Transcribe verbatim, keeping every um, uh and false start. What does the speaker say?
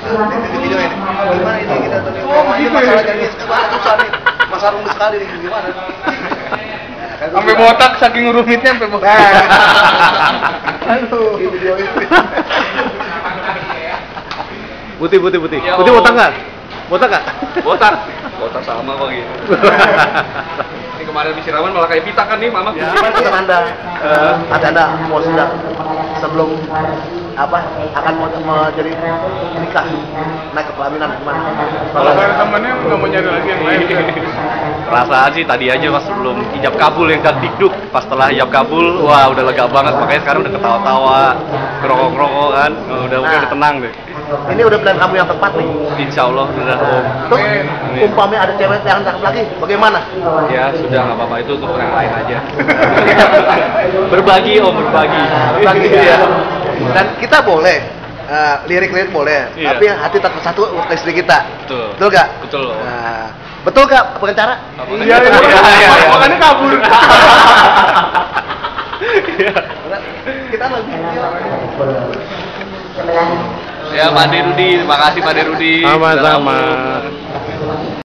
di video ini gimana ini kita tadi ngomongin masalah jadi wah susah nih masalah rumit sekali nih gimana sampai botak saking rumitnya sampai botak. Aduh, di video itu. Putih putih putih. Putih botak nggak? Botak nggak? Botak. Botak sama kok gitu. Ini kemarin di Siraman malah kayak pita kan nih, Mama. Ya, pesan Anda, uh, ada Anda mau sudah sebelum apa akan mau, mau jadi nikah naik ke pelaminan gimana? Kalau saya temennya nggak mau nyari lagi yang lain. Perasaan sih tadi aja pas sebelum ijab kabul yang kan dikduk, pas setelah ijab kabul, wah udah lega banget, makanya sekarang udah ketawa-tawa, ngerokok-ngerokok kan, udah Nah, udah tenang deh. Ini udah pilihan kamu yang tepat nih. Insya Allah udah om. Terus umpamanya ada cewek yang cakep lagi, bagaimana? Ya sudah nggak apa-apa itu untuk yang lain aja. Berbagi om berbagi. Berbagi ya. Dan kita boleh uh, lirik-lirik boleh, Iya. tapi hati tetap satu untuk istri kita. Betul. Betul gak? Betul. Om. Nah, betul gak pengacara? Iya, iya, iya. Makanya kabur. Kita lagi. Ya Pak De Rudi, terima kasih Pak De Rudi. Sama-sama.